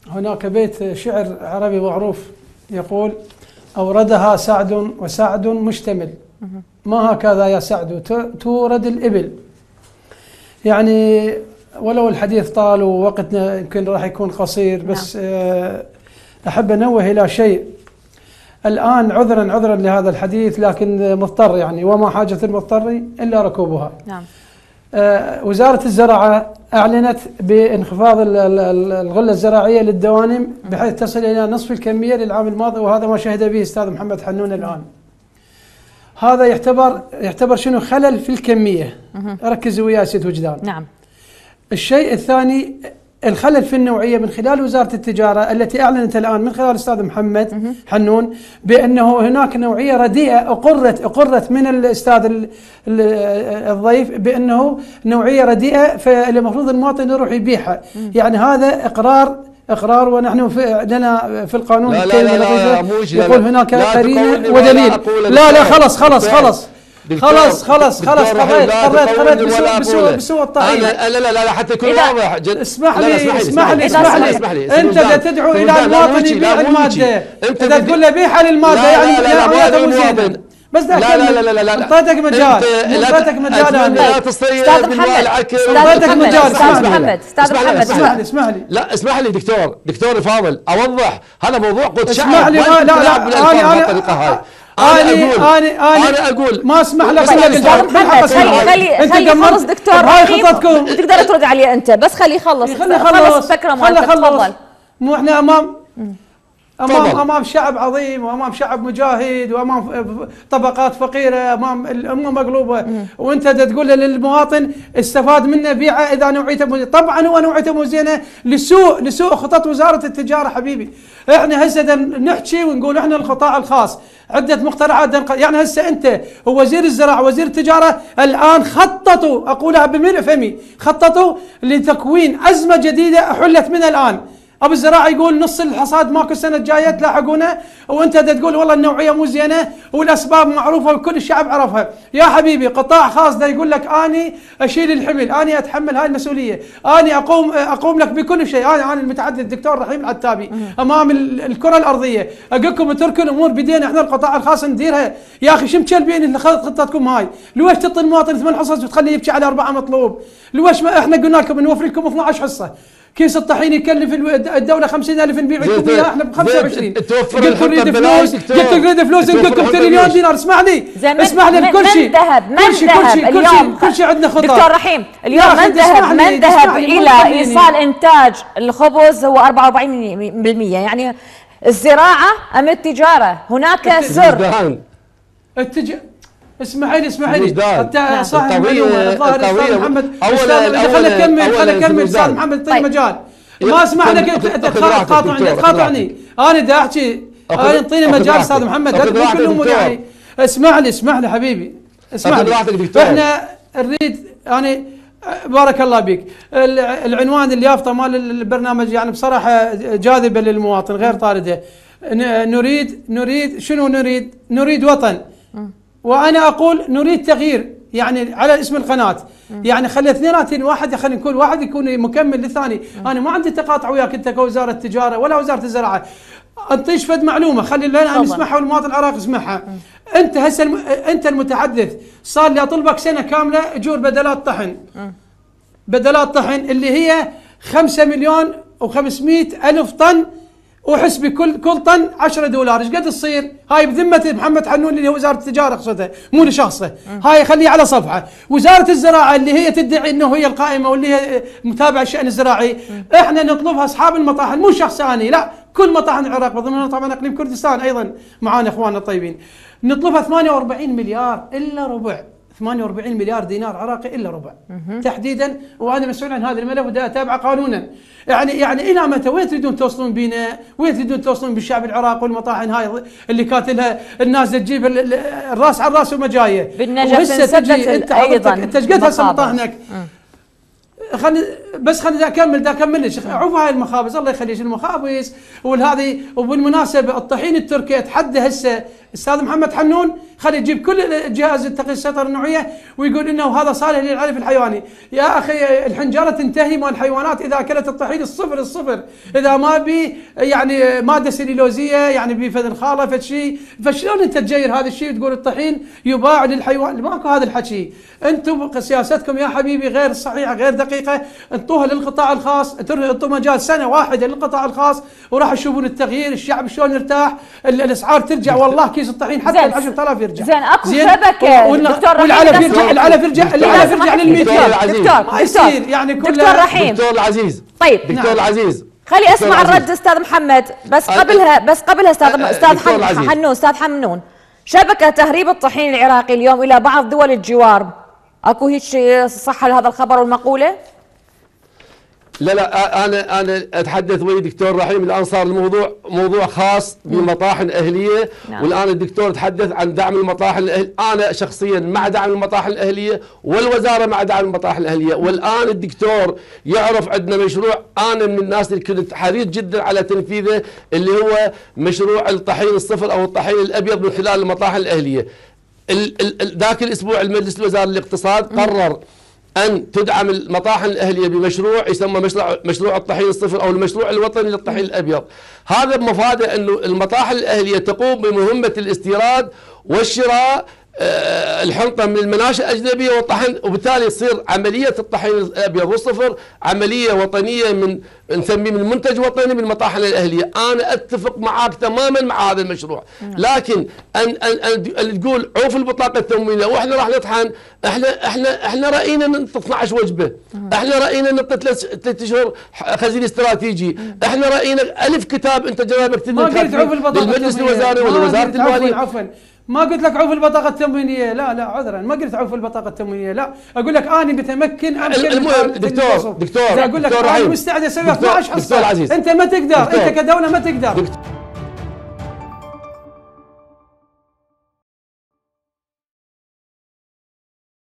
هناك بيت شعر عربي معروف يقول: أوردها سعد وسعد مشتمل، ما هكذا يا سعد تورد الإبل. يعني ولو الحديث طال ووقتنا يمكن راح يكون قصير، بس أحب أنوه إلى شيء. الآن عذرا لهذا الحديث، لكن مضطر يعني، وما حاجة المضطر إلا ركوبها. نعم. وزارة الزراعة أعلنت بانخفاض الغلة الزراعية للدوانم بحيث تصل إلى نصف الكمية للعام الماضي، وهذا ما شهد به أستاذ محمد حنون الآن. هذا يعتبر شنو؟ خلل في الكمية. ركزوا ويا سيد وجدان. نعم. الشيء الثاني الخلل في النوعية من خلال وزارة التجارة التي أعلنت الآن من خلال الأستاذ محمد حنون بأنه هناك نوعية رديئة أقرت من الأستاذ الضيف بأنه نوعية رديئة، فالمفروض المواطن يروح يبيعها. يعني هذا إقرار ونحن لنا في القانون كلمة لطيفة يقول هناك قرينة ودليل. لا خلاص قريت بسوء الطعيم. لا حتى يكون واضح. اسمح لي انت تدعو الى المواطن يبيع الماده، انت تقول له بيعها للماده، يعني لا مزيدا. بس لا اعطيتك مجال لا تصير اسمح لي لا اسمح لي دكتور فاضل اوضح. هذا موضوع قوت شعب. اسمح لي انا اقول ما اسمح لك. خلي يخلص دكتور رحيم وتقدر ترد عليه انت، بس خليه يخلص فكره مالتك. تفضل. مو احنا امام شعب عظيم، وامام شعب مجاهد، وامام طبقات فقيره، امام الامه مقلوبه، وانت تقول للمواطن استفاد منه بيعه اذا نوعيته مزينه. طبعا هو نوعيته مزينه لسوء خطط وزاره التجاره. حبيبي احنا هسه نحكي ونقول احنا القطاع الخاص عده مقترحات، يعني هسه انت ووزير الزراعه ووزير التجاره الان خططوا، اقولها بملء فمي، خططوا لتكوين ازمه جديده احلت من الان. ابو الزراعه يقول نص الحصاد ماكو السنه الجايه تلاحقونه، وانت تقول والله النوعيه مو زينه والاسباب معروفه وكل الشعب عرفها. يا حبيبي قطاع خاص ده يقول لك اني اشيل الحمل، اني اتحمل هاي المسؤوليه، اني اقوم لك بكل شيء. انا المتعدد الدكتور رحيم العتابي امام الكره الارضيه اقول لكم اتركوا الامور بيدينا احنا القطاع الخاص نديرها. يا اخي شو مكلبين اللي خطتكم هاي؟ لويش تعطي المواطن 8 حصص وتخليه يبكي على 4 مطلوب؟ لويش ما احنا قلنا لكم نوفر لكم 12 حصه؟ كيس الطحين يكلف الدوله 50,000 نبيع لكم اياه احنا ب 25. قلت نريد فلوس، قلت نريد فلوس نقول تريليون دينار. اسمح لي كل شيء كل شيء عندنا خطط. دكتور رحيم اليوم ما انذهب الى ايصال انتاج الخبز هو 44%. يعني الزراعه ام التجاره؟ هناك سر. اسمح لي حتى صاحب المعلومه الظاهر محمد. خليني اكمل استاذ محمد. طيب مجال ما اسمح لك تقاطعني. انا دا احكي، انطيني مجال استاذ محمد. هذا كلهم يعني. اسمح لي حبيبي، اسمح لي. احنا نريد يعني بارك الله بك العنوان اليافطه مال البرنامج يعني بصراحه جاذبه للمواطن غير طارده. نريد شنو نريد وطن، وانا اقول نريد تغيير يعني على اسم القناه. يعني خلي اثنيناتهم واحد، خلينا نكون واحد يكون مكمل للثاني. انا ما عندي تقاطع وياك انت كوزاره التجاره ولا وزاره الزراعه. انطيش فد معلومه خلي لنا نسمعها والمواطن العراقي يسمعها. انت هسه انت المتحدث صار لي اطلبك سنه كامله اجور بدلات طحن اللي هي 5,500,000 طن، وحسبي كل طن $10. ايش قد تصير؟ هاي بذمه محمد حنون اللي هو وزاره التجاره اقصدها مو لشخصه. هاي خليه على صفحه. وزاره الزراعه اللي هي تدعي انه هي القائمه واللي هي متابعه الشان الزراعي، احنا نطلبها اصحاب المطاحن مو شخص ثاني، لا كل مطاحن العراق بضمن طبعا اقليم كردستان ايضا معانا اخواننا الطيبين. نطلبها 48 مليار الا ربع، 48 مليار دينار عراقي الا ربع تحديدا. وانا مسؤول عن هذا الملف ودا اتابعه قانونا. يعني الى متى؟ وين تريدون توصلون بينا؟ وين تريدون توصلون بالشعب العراقي والمطاحن هاي اللي كاتلها الناس تجيب الراس على الراس وما جايه؟ بالنجف انسدت ايضا. انت ايش قد هسه مطاحنك؟ خليني اكمل شيخ. عوف هاي المخابز الله يخليك، المخابز والهذه. وبالمناسبه الطحين التركي اتحدى هسه استاذ محمد حنون خلي يجيب كل جهاز التقي السيطره النوعيه ويقول انه هذا صالح للعلف الحيواني. يا اخي الحنجره تنتهي مال الحيوانات اذا اكلت الطحين الصفر، اذا ما بي يعني ماده سليلوزيه يعني بي فد الخاله فد شيء، فشلون انت تجير هذا الشيء وتقول الطحين يباع للحيوان؟ ماكو هذا الحكي. انتم سياستكم يا حبيبي غير صحيحه غير دقيقه، انطوها للقطاع الخاص، انطوا مجال سنه واحده للقطاع الخاص وراح تشوفون التغيير، الشعب شلون يرتاح، الاسعار ترجع والله كيس الطحين حتى ال 10,000 يرجع. زين اكو شبكه دكتور رحيم، العلف يرجع لل 100. ما يصير يعني كل دكتور رحيم دكتور العزيز. طيب دكتور العزيز خلي اسمع الرد استاذ محمد، بس قبلها استاذ حنون. استاذ حنون، شبكه تهريب الطحين العراقي اليوم الى بعض دول الجوار، اكو هيك صحه لهذا الخبر والمقوله؟ لا انا اتحدث ويا دكتور رحيم. الان صار الموضوع موضوع خاص بمطاحن اهليه. والان الدكتور تحدث عن دعم المطاحن الاهليه. انا شخصيا مع دعم المطاحن الاهليه والوزاره مع دعم المطاحن الاهليه. والان الدكتور يعرف عندنا مشروع انا من الناس اللي كنت حريص جدا على تنفيذه، اللي هو مشروع الطحين الصفر او الطحين الابيض من خلال المطاحن الاهليه. ذاك الاسبوع المجلس الوزاري للاقتصاد قرر أن تدعم المطاحن الأهلية بمشروع يسمى مشروع الطحين الصفر أو المشروع الوطني للطحين الأبيض. هذا بمفاده أنه المطاحن الأهلية تقوم بمهمة الاستيراد والشراء الحنطة من المناشئ الأجنبية والطحن، وبالتالي تصير عملية الطحين الأبيض والصفر عملية وطنية من نسميه من منتج وطني من المطاحن الأهلية. أنا أتفق معاك تماما مع هذا المشروع، لكن أن تقول عوف البطاقة التموينية وإحنا راح نطحن، إحنا رأينا ننطي 12 وجبة، إحنا رأينا ننطي 3 أشهر خزين استراتيجي، إحنا رأينا 1000 كتاب أنت جنابك تدرك للمجلس الوزاري ولا وزارة المالية. ما قلت لك عوف البطاقة التموينية، لا عذرا ما قلت عوف البطاقة التموينية، لا اقول لك انا متمكن المهم دكتور اقول لك انا مستعد اسوي 12 حصة، انت ما تقدر، انت كدولة ما تقدر.